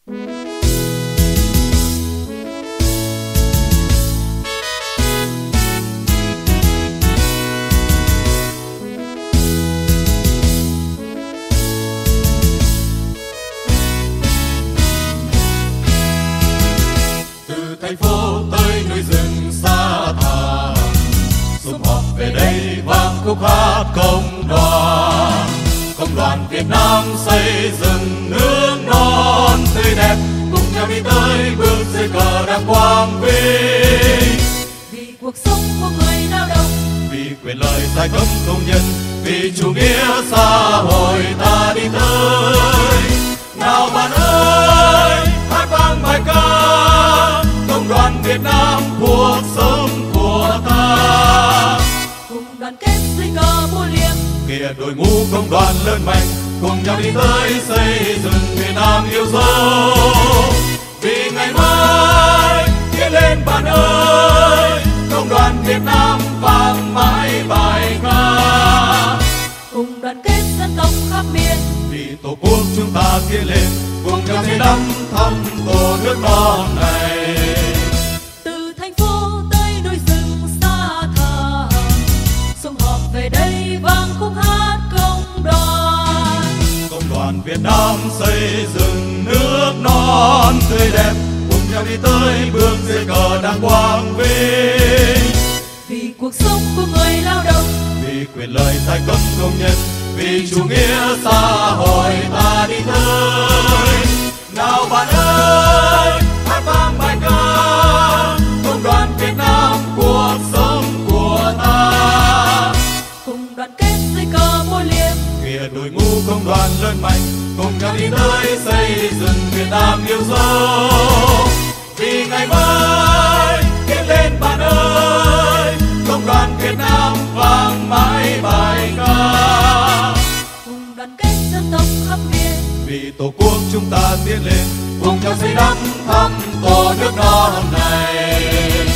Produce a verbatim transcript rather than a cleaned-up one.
Thành phố tới núi rừng xa thẳm, sum họp về đây vang khúc hát công đoàn. Công đoàn Việt Nam xây dựng nước non tươi đẹp, cùng nhau đi tới bước dưới cờ đảng quang vinh. Vì cuộc sống của người lao động, vì quyền lợi giai cấp công nhân, vì chủ nghĩa xã hội ta đi tới. Nào bạn ơi, hát vang bài ca Công đoàn Việt Nam, cuộc sống của ta. cùng đoàn kết dưới cờ búa liềm, Kìa đội ngũ công đoàn lớn mạnh, cùng nhau đi tới xây dựng Việt Nam yêu dấu. Vì ngày mai tiến lên bạn ơi, Công đoàn Việt Nam vang mãi bài ca. cùng đoàn kết dân tộc khắp miền, Vì tổ quốc chúng ta tiến lên, cùng nhau xây đắp thăm tổ nước non này. từ thành phố tới núi rừng xa thẳm, sum họp về đây vang khúc hát công đoàn. Công đoàn Việt Nam xây dựng nước non tươi đẹp, cùng nhau đi tới bước dưới cờ đảng quang vinh. Vì cuộc sống của người lao động, Vì quyền lợi giai cấp công nhân, vì chủ nghĩa xã hội ta đi tới. Nào bạn ơi, hát vang bài ca Công đoàn Việt Nam, cuộc sống của ta. cùng đoàn kết dưới cờ búa liềm, Kìa đội ngũ công đoàn lớn mạnh, cùng nhau đi tới xây dựng Việt Nam yêu dấu. Vì ngày mai tiến lên bạn ơi, Công đoàn Việt Nam vang mãi bài ca. cùng đoàn kết dân tộc khắp miền, Vì tổ quốc chúng ta tiến lên, cùng nhau xây đắp thăm tổ nước non này.